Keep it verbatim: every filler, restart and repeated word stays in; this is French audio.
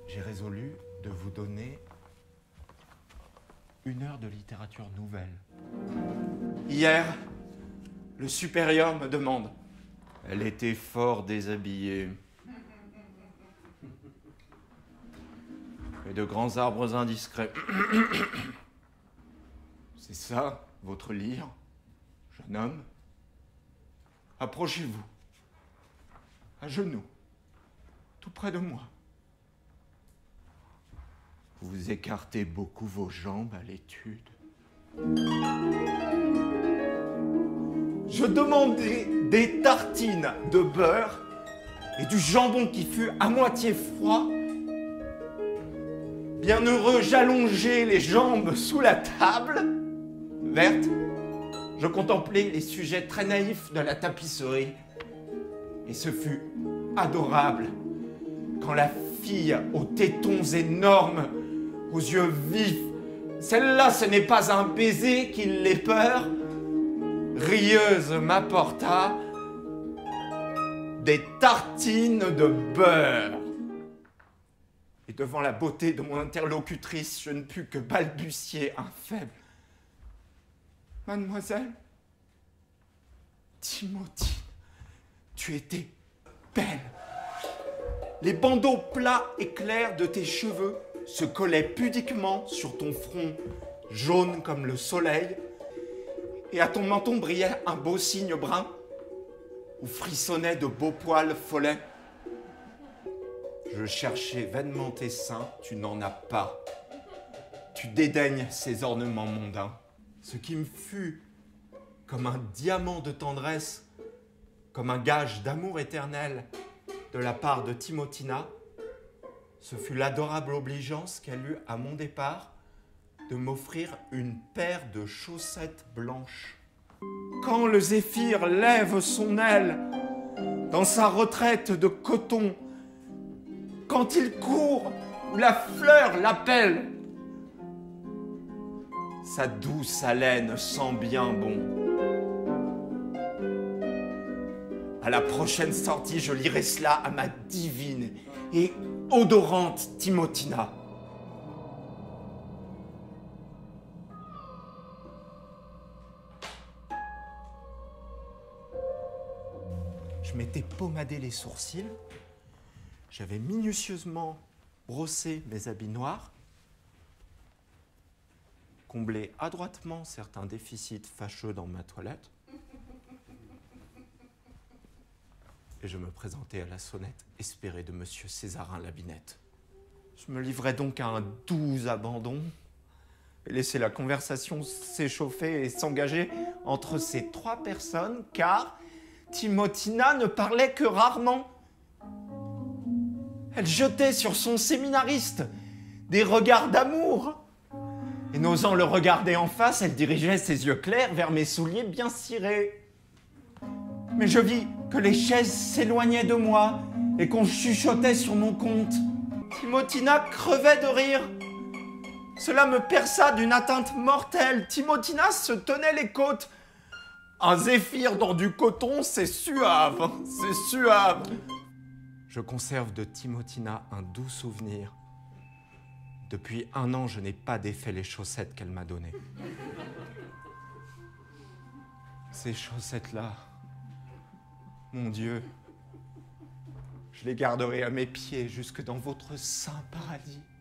j'ai résolu de vous donner une heure de littérature nouvelle. Hier, le supérieur me demande. Elle était fort déshabillée. Et de grands arbres indiscrets. C'est ça, votre livre, jeune homme? Approchez-vous, à genoux, tout près de moi. Vous écartez beaucoup vos jambes à l'étude. Je demandais des tartines de beurre et du jambon qui fut à moitié froid. Bienheureux, j'allongeais les jambes sous la table verte. Je contemplais les sujets très naïfs de la tapisserie. Et ce fut adorable quand la fille aux tétons énormes, aux yeux vifs, celle-là, ce n'est pas un baiser qui l'ait peur, rieuse m'apporta des tartines de beurre. Et devant la beauté de mon interlocutrice, je ne pus que balbutier un faible. Mademoiselle, Timothine, tu étais belle. Les bandeaux plats et clairs de tes cheveux se collaient pudiquement sur ton front jaune comme le soleil, et à ton menton brillait un beau cygne brun où frissonnaient de beaux poils follets. Je cherchais vainement tes seins, tu n'en as pas. Tu dédaignes ces ornements mondains. Ce qui me fut comme un diamant de tendresse, comme un gage d'amour éternel de la part de Timothina, ce fut l'adorable obligeance qu'elle eut à mon départ de m'offrir une paire de chaussettes blanches. Quand le zéphyr lève son aile dans sa retraite de coton, quand il court où la fleur l'appelle, sa douce haleine sent bien bon. À la prochaine sortie, je lirai cela à ma divine et odorante Timothina. Je m'étais pommadé les sourcils, j'avais minutieusement brossé mes habits noirs, comblé adroitement certains déficits fâcheux dans ma toilette, et je me présentais à la sonnette espérée de monsieur Césarin Labinette. Je me livrais donc à un doux abandon et laissais la conversation s'échauffer et s'engager entre ces trois personnes, car Timothina ne parlait que rarement. Elle jetait sur son séminariste des regards d'amour. Et n'osant le regarder en face, elle dirigeait ses yeux clairs vers mes souliers bien cirés. Mais je vis que les chaises s'éloignaient de moi et qu'on chuchotait sur mon compte. Timothina crevait de rire. Cela me perça d'une atteinte mortelle. Timothina se tenait les côtes. Un zéphyr dans du coton, c'est suave, c'est suave. Je conserve de Timothina un doux souvenir. Depuis un an, je n'ai pas défait les chaussettes qu'elle m'a données. Ces chaussettes-là, mon Dieu, je les garderai à mes pieds jusque dans votre saint paradis.